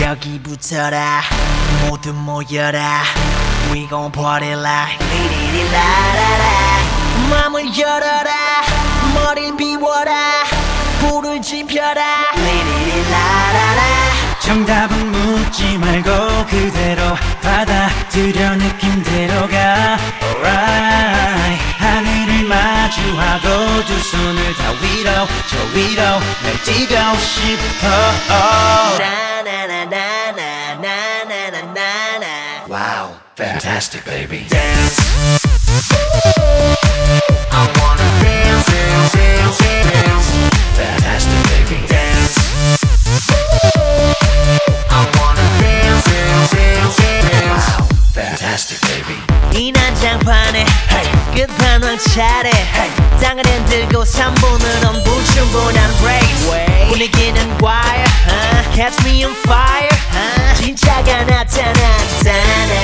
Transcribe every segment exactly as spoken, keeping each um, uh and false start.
여기부터라 모두 모여라 We gon' party like 리리리라라라 맘을 열어라 머리를 비워라 불을 지펴라 리리리라라라 정답은 묻지 말고 그대로 받아들여 느낌대로 가 Alright 하늘을 마주하고 두 손을 다 위로 저 위로 날 뛰고 싶어 나나나나나나나나나 Wow, fantastic baby Dance I wanna dance, dance, dance, dance Fantastic baby Dance I wanna dance, dance, dance, dance Wow, fantastic baby 이 난장판에 hey. 끝판왕 차례 hey. 땅을 흔들고 삼 분은 불충분한 race Way. 분위기는 wire uh. Catch me on fire uh. 진짜가 나타난다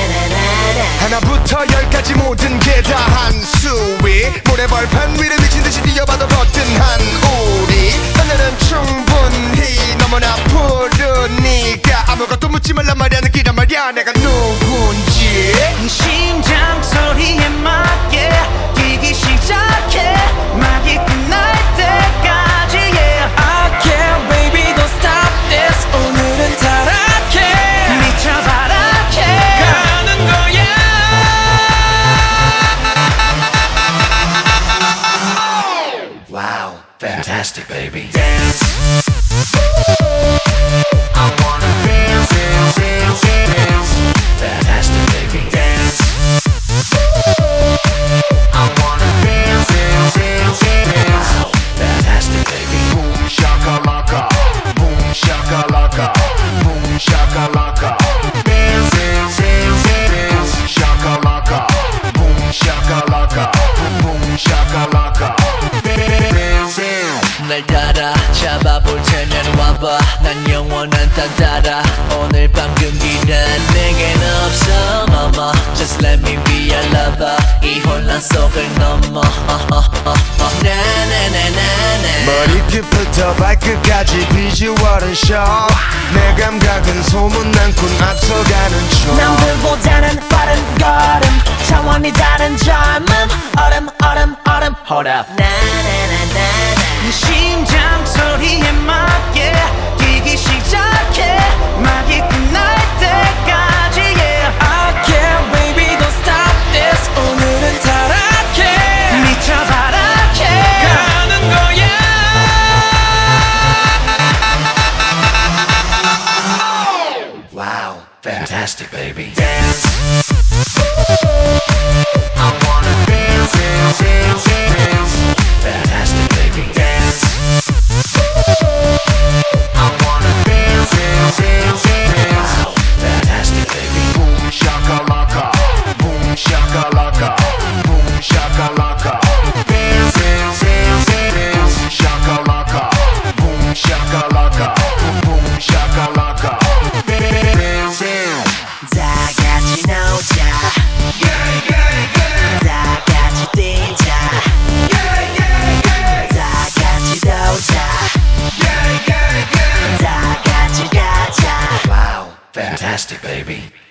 하나부터 열까지 모든 게 다 한수위 모래벌판 위를 미친듯이 뛰어봐도 거뜬한 우리 하늘은 충분히 너무나 푸르니까 아무것도 묻지 말란 말이야 느끼란 말이야 내가 누군지 이 심장 소리에 맞게 뛰기 시작해 막이 끝날 때까지 yeah. I can't baby don't stop this 오늘은 타락해 미쳐 바락해 가는 거야 Wow, fantastic baby Dance I wanna dance, dance, dance, dance Fantastic baby Dance I wanna dance, dance, dance, dance Wow, fantastic baby Boom shakalaka Boom shakalaka Boom shakalaka Dance, dance, dance, dance Shakalaka Boom shakalaka Boom shakalaka 날 따라 잡아볼 테면 와봐 난 영원한 딴따라 오늘 밤 금기는 내겐 없어 mama Just let me be your lover 이 혼란 속을 넘어 나나나나나 머리끝부터 발끝까지 비주얼은 show 내 감각은 소문난군 앞서가는 중 남들보다는 빠른 걸음 차원이 다른 젊음 얼음 얼음 얼음 Hold up 나나나나나 이 심장 소리에 맞게 뛰기 시작해 막이 끝날 때까지 yeah. I can't baby don't stop this 오늘은 타락해 미쳐 바락해 가는 거야 Wow, fantastic baby Dance I wanna dance, dance, dance, dance Fantastic baby Dance I wanna dance, dance, dance, dance Wow, fantastic baby Boom shakalaka Boom shakalaka Boom shakalaka Dance, dance, dance, dance Shakalaka Boom shakalaka Boom shakalaka Dance, dance 다 같이 놀자 Yeah yeah yeah 다 같이 뛰자 Yeah yeah yeah 다 같이 놀자 Yeah yeah yeah 다 같이 가자 Wow, fantastic baby